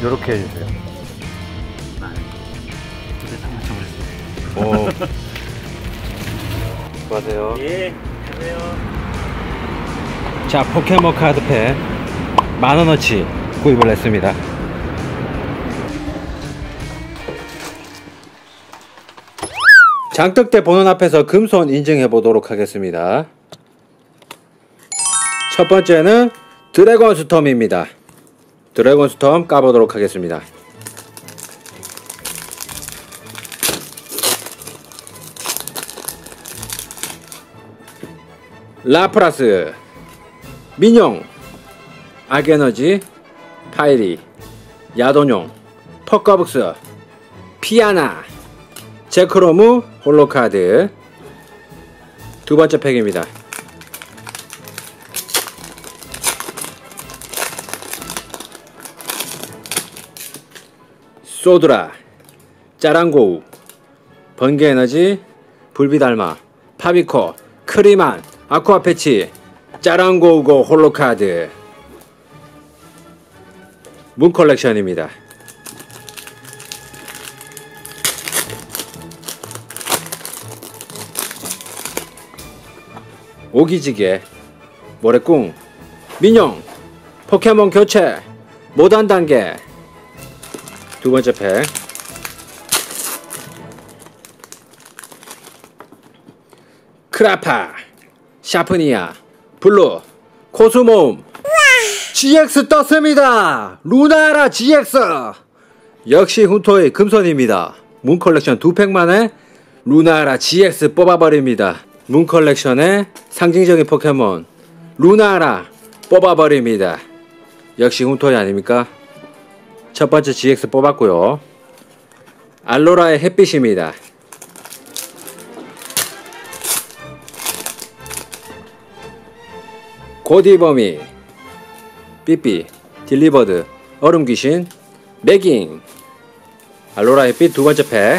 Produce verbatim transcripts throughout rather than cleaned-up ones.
요렇게 해주세요. 오. 수고하세요. 예, 안녕하세요. 자, 포켓몬 카드팩 만원어치 구입을 했습니다. 장떡대 보는 앞에서 금손 인증해 보도록 하겠습니다. 첫 번째는 드래곤 스톰입니다. 드래곤 스톰 까보도록 하겠습니다. 라프라스, 민용, 아게너지, 파이리, 야도뇽, 퍼커북스, 피아나, 제크로무 홀로카드. 두 번째 팩입니다. 소드라, 짜랑고우, 번개에너지, 불비달마, 파비코, 크리만, 아쿠아패치, 짜랑고우고 홀로카드. 문컬렉션입니다. 오기지개, 모래꿍, 민용, 포켓몬 교체, 모단 단계. 두 번째 팩. 크라파, 샤프니아, 블루, 코스모움, 지엑스 떴습니다. 루나라 지엑스. 역시 훈토의 금손입니다. 문컬렉션 두 팩만에 루나라 지엑스 뽑아버립니다. 문컬렉션의 상징적인 포켓몬 루나라 뽑아버립니다. 역시 훈토이 아닙니까? 첫 번째 지엑스 뽑았고요. 알로라의 햇빛입니다. 고디버미, 삐삐, 딜리버드, 얼음귀신, 레깅. 알로라 햇빛 두 번째 팩.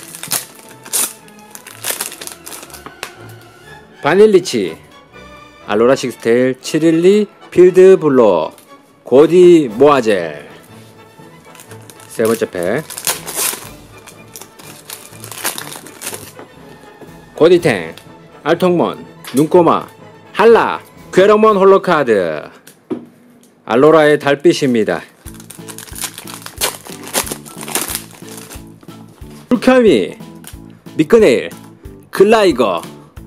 바닐리치, 알로라 식스테일, 칠일리, 필드블로, 고디 모아젤. 세 번째 팩. 고디탱, 알통몬, 눈꼬마, 한라, 괴로몬 홀로카드. 알로라의 달빛입니다. 불카미, 미끄네일, 글라이거,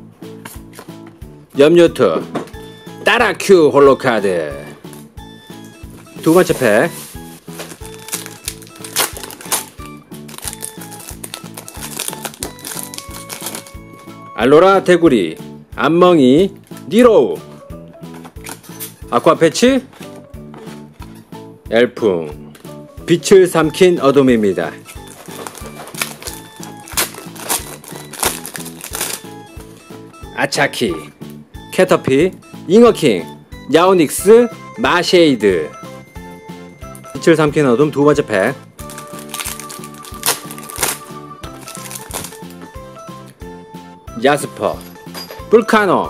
염요트, 따라큐 홀로카드. 두 번째 팩. 알로라 대구리, 안멍이, 니로우, 아쿠아패치, 엘풍, 빛을 삼킨 어둠입니다. 아차키, 캐터피, 잉어킹, 야오닉스, 마쉐이드. 빛을 삼킨 어둠 두 번째 팩. 야스퍼, 불카노,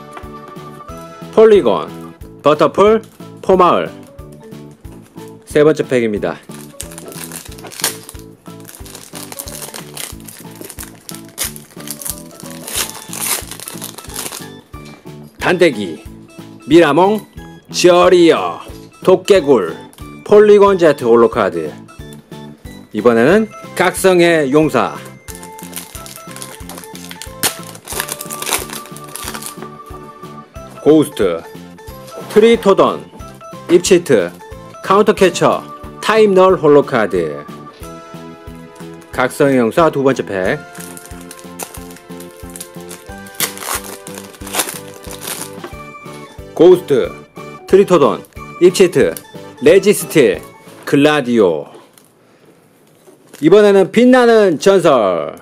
폴리곤, 버터풀, 포마을. 세 번째 팩입니다. 단대기, 미라몽, 지어리어, 도깨굴, 폴리곤 제트 홀로카드. 이번에는 각성의 용사. 고우스트, 트리토던, 입치트, 카운터캐쳐, 타임널 홀로카드. 각성의 용사 두 번째 팩. 고우스트, 트리토돈, 입치트, 레지스틸, 글라디오. 이번에는 빛나는 전설.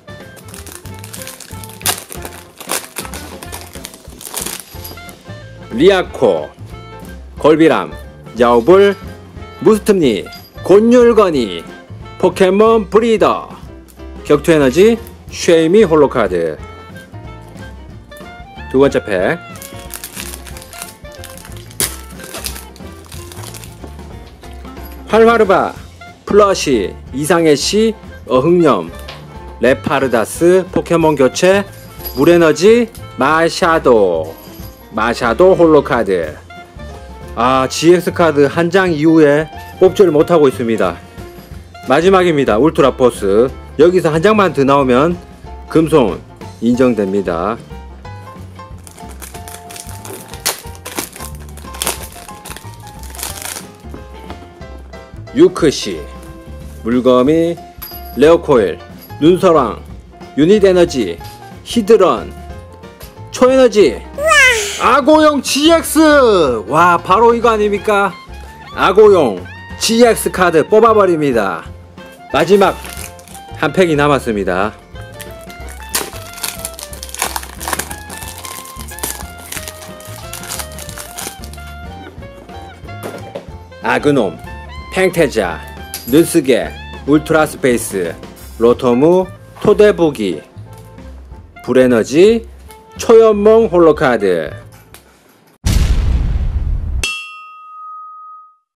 리아코, 걸비람, 야오불, 무스틈니, 곤율거니, 포켓몬 브리더, 격투에너지, 쉐이미 홀로카드. 두 번째 팩. 활화르바, 플러시, 이상해시, 어흥염, 레파르다스, 포켓몬 교체, 물에너지, 마샤도, 마샤도 홀로카드. 아, 지엑스 카드 한 장 이후에 뽑지를 못하고 있습니다. 마지막입니다. 울트라 포스. 여기서 한 장만 더 나오면 금손 인정됩니다. 유크시, 물거미, 레오코일, 눈서랑, 유닛에너지, 히드런, 초에너지, 아고용 지엑스! 와, 바로 이거 아닙니까? 아고용 지엑스 카드 뽑아버립니다. 마지막 한 팩이 남았습니다. 아그놈, 팽태자, 느스게, 울트라 스페이스, 로토무, 토데부기, 불에너지, 초연몽 홀로카드.